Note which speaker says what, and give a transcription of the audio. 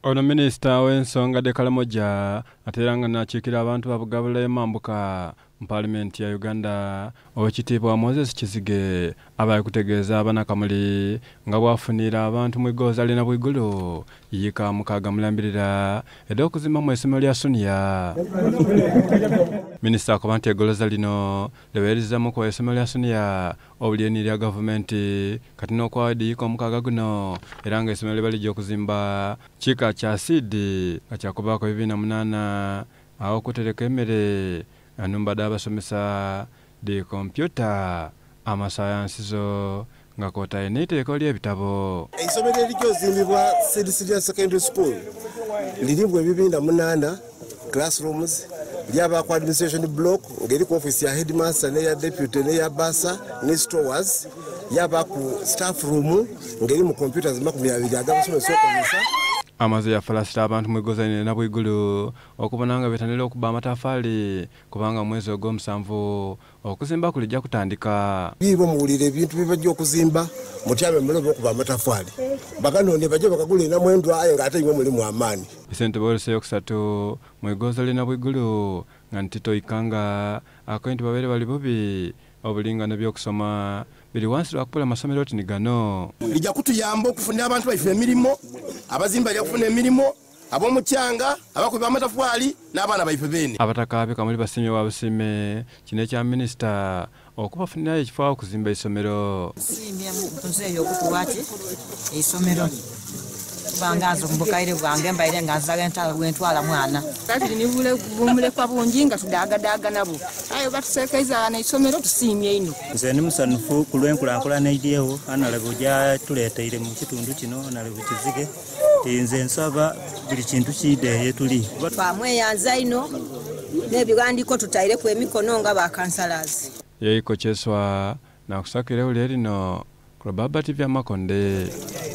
Speaker 1: Ono minisita w'ensonga de Kalamoja ateranga n'akiikira abantu ba Bulaire mambuka mu Parliament ya Uganda Oweekitiibwa Moses Kizige abaye kutegeeza abaana Kamuli nga bwafunira abantu mu igoloza lina Nabwigulu yiika mukaaga mulambirira awokuzimba mu eisomero lya suniya. Minisita akuba nti igoloza lino liweerezamu ku eisomero lya suniya obulyeni lya gavumenti kati n'okwawa yiika mukaaga guno era nga eisomero liba lijja okuzimba kiika kya siidi nga kyakubaako 2008 awo kutereka emmere anumba d'abasomesa di kompyuta amasayansizo nga kwotaire n'eiteeko ly'ebitabo.
Speaker 2: Eisomero erijoozimbibwa Senior Secondary School lirimu ebibiina 8 classrooms lyabaako administration block ng'eriku office ya headmaster n'eya deputy n'eya basa ne stores yabaako staff room ng'erimu computers 20 ag'abasomesa okozesa.
Speaker 1: Amaze yafalasira abantu mu igoloza lina Nabwigulu okubona nga betanira okuba amatafaali kubanga mwezi ogw'omusanvu okuzimba kulijja kutandika.
Speaker 2: Bibo muwulira ebintu bibajja okuzimba mutyame mulobe okuba amatafaali baganonde bajja bakagulira mwendwa aye ng'ate imwe mulimu amaani.
Speaker 1: Ssente bwolese yokusatu mu igoloza lina Nabwigulu nga ntito ikanga akointi babeere bali bubi obulingano by'okusoma biri wansi lwakupula amasomero oti ni gano.
Speaker 2: Lijja kutuyamba okufunira abantu baife emirimu abazimba lya kufuna emirimu ab'omukyanga abakuba amatafaali n'abaana baife beene.
Speaker 1: Abataka be Kamuli basimye wa busime kino ekya minisita okubafunira ekifo awokuzimba isomero.
Speaker 3: Simye mutuzeeyo okutuwati isomero bangazo mbukaire bwange mbaire ngazaga wentwala mwana kati nibule bumulekwa bungi nga tudagadaga nabo ayo batusekeiza na isomero tusimye ino.
Speaker 4: Nze ni musanufu kulwenkulankulana ejeewo analabo ja tuleeteire mu kitundu kino analabo Kizige nze nsaba buli kintu kideeye tuli
Speaker 3: bamweyanza ino n'ebiwandiiko tutaire ku emikono nga bakansalazi
Speaker 1: yeiko kyeswa nakusakire uli erino Global TV Amakonde.